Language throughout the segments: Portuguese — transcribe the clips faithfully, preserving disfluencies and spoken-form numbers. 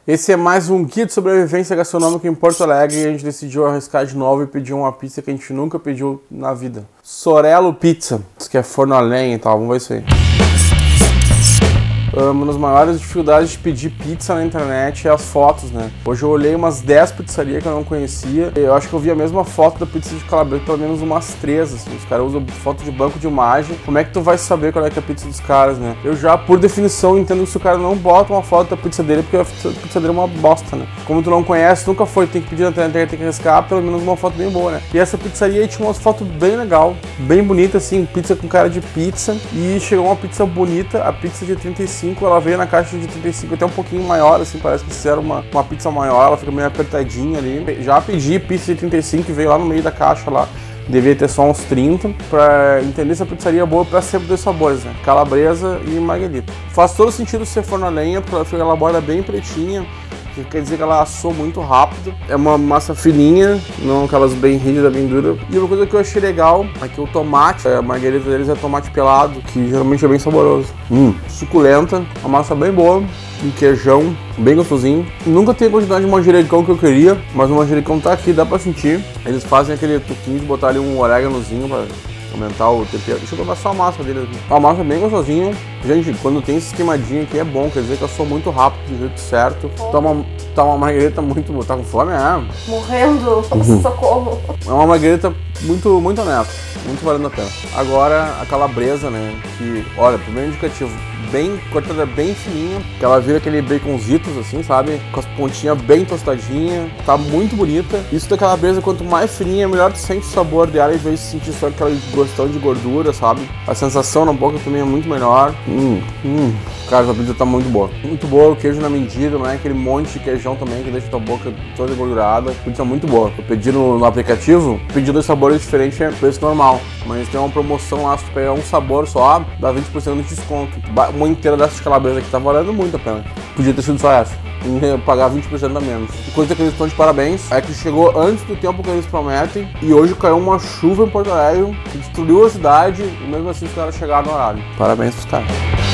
Esse é mais um guia de sobrevivência gastronômica em Porto Alegre e a gente decidiu arriscar de novo e pedir uma pizza que a gente nunca pediu na vida. Sorello Pizza, que é forno a lenha e tal, vamos ver isso aí. Uma das maiores dificuldades de pedir pizza na internet é as fotos, né? Hoje eu olhei umas dez pizzarias que eu não conhecia. Eu acho que eu vi a mesma foto da pizza de calabresa, pelo menos umas três, assim. Os caras usam foto de banco de imagem. Como é que tu vai saber qual é que é a pizza dos caras, né? Eu já, por definição, entendo que se o cara não bota uma foto da pizza dele, porque a pizza dele é uma bosta, né? Como tu não conhece, nunca foi, tem que pedir na internet, tem que arriscar pelo menos uma foto bem boa, né? E essa pizzaria aí tinha umas fotos bem legal, bem bonita, assim, pizza com cara de pizza. E chegou uma pizza bonita, a pizza de trinta e cinco. Ela veio na caixa de trinta e cinco, até um pouquinho maior, assim, parece que fizeram uma, uma pizza maior, ela fica meio apertadinha ali. Já pedi pizza de trinta e cinco, veio lá no meio da caixa lá, devia ter só uns trinta, pra entender se a pizzaria é boa pra sempre dois sabores, né? Calabresa e marguerita. Faz todo sentido ser forno a lenha, porque ela fica ela borda bem pretinha, que quer dizer que ela assou muito rápido. É uma massa fininha, não aquelas bem rígidas, bem duras. E uma coisa que eu achei legal é que o tomate, a marguerita deles é tomate pelado, que geralmente é bem saboroso. Hum, suculenta, a massa bem boa, um queijão bem gostosinho. Nunca tem a quantidade de manjericão que eu queria, mas o manjericão tá aqui, dá pra sentir. Eles fazem aquele tuquinho de botar ali um oréganozinho pra aumentar o tempero. Deixa eu provar só a massa deles aqui. A massa é bem gostosinha. Gente, quando tem esse queimadinho aqui é bom, quer dizer que eu sou muito rápido, do jeito certo. Tá uma, tá uma marguerita muito boa. Tá com fome? É. Morrendo, Uhum. Socorro. É uma marguerita muito, muito honesta, muito valendo a pena. Agora a calabresa, né, que, olha, primeiro indicativo, bem cortada, bem fininha, que ela vira aquele baconzitos assim, sabe? Com as pontinhas bem tostadinhas, tá muito bonita. Isso da calabresa, quanto mais fininha, melhor tu sente o sabor dela, em vez de sentir só aquela gostão de gordura, sabe? A sensação na boca também é muito melhor. Hum, hum. Cara, essa pizza tá muito boa. Muito boa, o queijo na medida, não é aquele monte de queijão também que deixa tua boca toda engordurada. Pizza muito boa. Eu pedi no, no aplicativo, pedi dois sabores diferentes, é preço normal. Mas tem uma promoção lá, se tu pegar um sabor só, dá vinte por cento de desconto. Uma inteira dessas calabresa aqui tá valendo muito a pena. Podia ter sido só essa, e pagar vinte por cento a menos. E coisa que eles estão de parabéns é que chegou antes do tempo que eles prometem, e hoje caiu uma chuva em Porto Alegre que destruiu a cidade, e mesmo assim os caras chegaram no horário. Parabéns pros caras.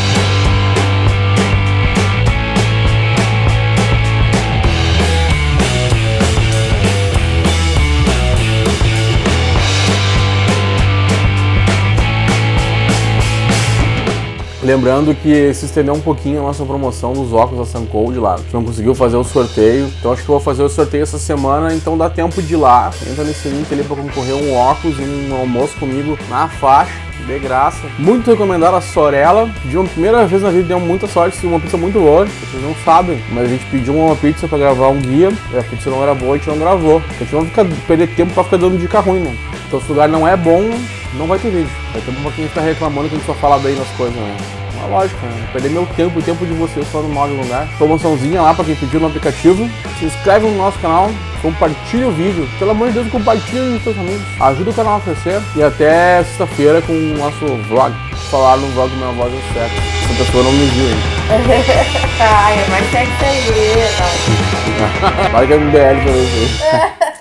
Lembrando que se estendeu um pouquinho a nossa promoção dos óculos da Suncold lá. A gente não conseguiu fazer o sorteio, então acho que eu vou fazer o sorteio essa semana, então dá tempo de ir lá. Entra nesse link ali para concorrer um óculos e um almoço comigo na faixa, de graça. Muito recomendado a Sorello. Pedi uma primeira vez na vida, deu muita sorte, uma pizza muito boa. Vocês não sabem, mas a gente pediu uma pizza para gravar um guia, e a pizza não era boa, a gente não gravou. A gente não fica perder tempo para ficar dando dica ruim, né? Então se o lugar não é bom, não vai ter vídeo. Vai ter um pouquinho que ficar reclamando que a gente só fala bem nas coisas, né? Uma lógica, né? Perder meu tempo e o tempo de vocês só no mal de lugar. Promoçãozinha lá pra quem pediu no aplicativo. Se inscreve no nosso canal, compartilha o vídeo. Pelo amor de Deus, compartilha com seus amigos. Ajuda o canal a crescer. E até sexta-feira com o nosso vlog. Falar no vlog Minha Voz é Certa. Essa pessoa não me viu ainda. Ai, é mais sexy aí, não. Vai que é M B L pra ver isso aí.